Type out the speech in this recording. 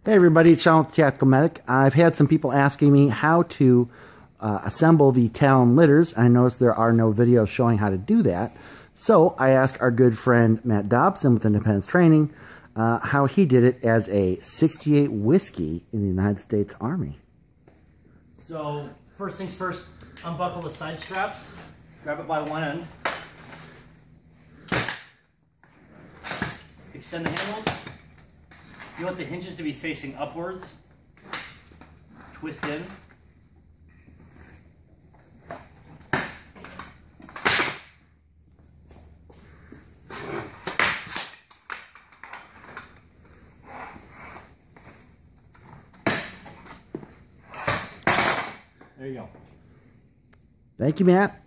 Hey everybody, it's Sean with Tactical Medic. I've had some people asking me how to assemble the Talon litters. I noticed there are no videos showing how to do that. So I asked our good friend Matt Dobson with Independence Training how he did it as a 68 Whiskey in the United States Army. So first things first, unbuckle the side straps, grab it by one end, extend the handles. You want the hinges to be facing upwards, twist in, there you go. Thank you, Matt.